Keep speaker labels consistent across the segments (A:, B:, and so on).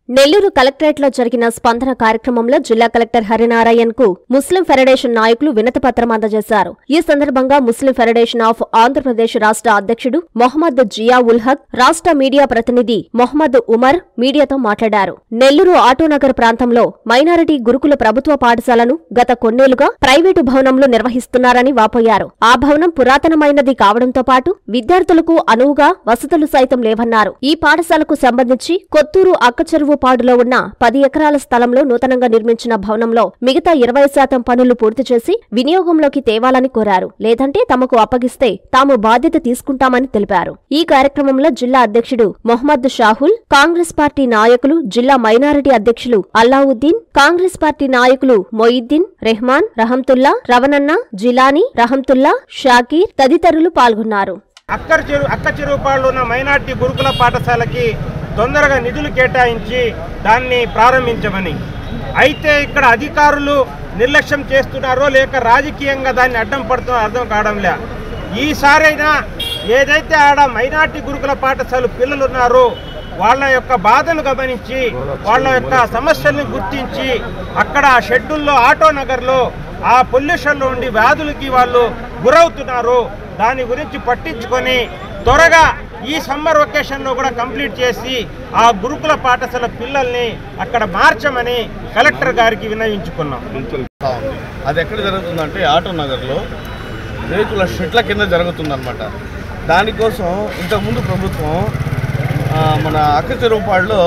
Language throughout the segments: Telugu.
A: నెల్లూరు కలెక్టరేట్లో జరిగిన స్పందన కార్యక్రమంలో జిల్లా కలెక్టర్ హరినారాయణ్ కు ముస్లిం ఫెడరేషన్ నాయకులు వినతిపత్రం అందజేశారు. ఈ సందర్భంగా ముస్లిం ఫెడరేషన్ ఆఫ్ ఆంధ్రప్రదేశ్ రాష్ట్ర అధ్యక్షుడు మొహమ్మద్ జియా ఉల్ హక్, రాష్ట్ర మీడియా ప్రతినిధి మొహమ్మద్ ఉమర్ మీడియాతో మాట్లాడారు. నెల్లూరు ఆటోనగర్ ప్రాంతంలో మైనారిటీ గురుకుల ప్రభుత్వ పాఠశాలను గత కొన్నేళ్లుగా ప్రైవేటు భవనంలో నిర్వహిస్తున్నారని వాపోయారు. ఆ భవనం పురాతనమైనది కావడంతో పాటు విద్యార్థులకు అనువుగా వసతులు సైతం లేవన్నారు. ఈ పాఠశాలకు సంబంధించి కొత్తూరు అక్కచెరువు పాడులో ఉన్న 10 ఎకరాల స్థలంలో నూతనంగా నిర్మించిన భవనంలో మిగతా 20% పనులు పూర్తి చేసి వినియోగంలోకి తేవాలని కోరారు. లేదంటే తమకు అప్పగిస్తే తాము బాధ్యత తీసుకుంటామని తెలిపారు. ఈ కార్యక్రమంలో జిల్లా అధ్యక్షుడు మొహమ్మద్ షాహుల్, కాంగ్రెస్ పార్టీ నాయకులు, జిల్లా మైనారిటీ అధ్యక్షులు అల్లావుద్దీన్, కాంగ్రెస్ పార్టీ నాయకులు మొయిద్దీన్, రెహమాన్, రహంతుల్లా, రవణన్న, జిలానీ, రహంతుల్లా, షాకీర్ తదితరులు పాల్గొన్నారు.
B: అక్కచెరువుపాడులో ఉన్న మైనార్టీ గురుకుల పాఠశాలకి తొందరగా నిధులు కేటాయించి దాన్ని ప్రారంభించమని. అయితే ఇక్కడ అధికారులు నిర్లక్ష్యం చేస్తున్నారో లేక రాజకీయంగా దాన్ని అడ్డం పడుతున్నారో అర్థం కావడంలే. ఈసారైనా ఏదైతే ఆడ మైనార్టీ గురుకుల పాఠశాల పిల్లలు ఉన్నారో వాళ్ళ యొక్క బాధలు గమనించి వాళ్ళ యొక్క సమస్యలను గుర్తించి అక్కడ ఆ షెడ్యూల్లో ఆటోనగర్లో ఆ పొల్యూషన్లో ఉండి వ్యాధులకి వాళ్ళు గురవుతున్నారు. దాని గురించి పట్టించుకొని త్వరగా ఈ సమ్మర్ వెకేషన్లో కూడా కంప్లీట్ చేసి ఆ గురుకుల పాఠశాల పిల్లల్ని అక్కడ మార్చమని కలెక్టర్ గారికి విన్నవించుకున్నాం.
C: అది ఎక్కడ జరుగుతుందంటే ఆటోనగర్లో రేకుల షెడ్ల కింద జరుగుతుందన్నమాట. దానికోసం ఇంతకుముందు ప్రభుత్వం మన అక్కచెరువుపాడులో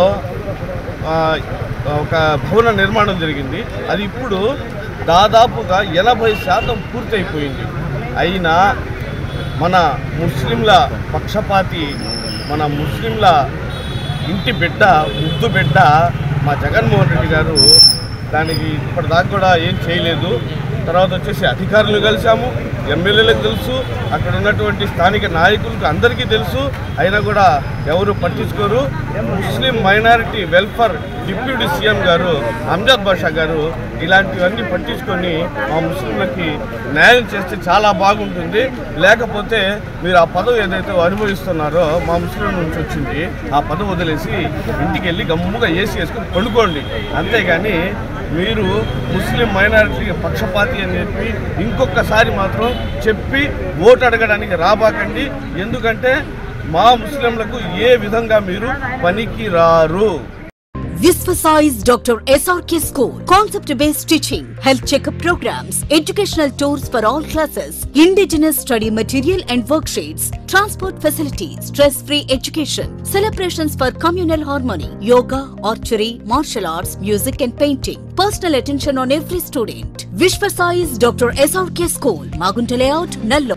C: ఒక భవన నిర్మాణం జరిగింది. అది ఇప్పుడు దాదాపుగా 80% పూర్తయిపోయింది. అయినా మన ముస్లింల పక్షపాతి, మన ముస్లింల ఇంటి బిడ్డ, ముద్దు బిడ్డ మా జగన్మోహన్ రెడ్డి గారు దానికి ఇప్పటిదాకా కూడా ఏం చేయలేదు. తర్వాత వచ్చేసి అధికారులు కలిసాము, ఎమ్మెల్యేలకు తెలుసు, అక్కడ ఉన్నటువంటి స్థానిక నాయకులకు అందరికీ తెలుసు. అయినా కూడా ఎవరు పట్టించుకోరు. Muslim minority welfare deputy CM గారు అమ్జద్ బాషా గారు ఇలాంటివన్నీ పట్టించుకొని మా ముస్లింలకి న్యాయం చేస్తే చాలా బాగుంటుంది. లేకపోతే మీరు ఆ పదవి ఏదైతే అనుభవిస్తున్నారో మా ముస్లిం నుంచి వచ్చింది, ఆ పదవి వదిలేసి ఇంటికి వెళ్ళి గమ్ముగా ఏసీ వేసుకొని పండుకోండి. అంతేగాని మీరు ముస్లిం మైనారిటీ పక్షపాతి అని చెప్పి ఇంకొకసారి మాత్రం చెప్పి ఓటు అడగడానికి రాబాకండి. ఎందుకంటే మా ముస్లింలకు ఏ విధంగా మీరు పనికి రారు.
D: Visvasize Dr. SRK School. Concept-based teaching, health checkup programs, educational tours for all classes, indigenous study material and worksheets, transport facilities, stress-free education, celebrations for communal harmony, yoga, archery, martial arts, music and painting. Personal attention on every student. Visvasize Dr. SRK School, Magunta Layout, Nellore.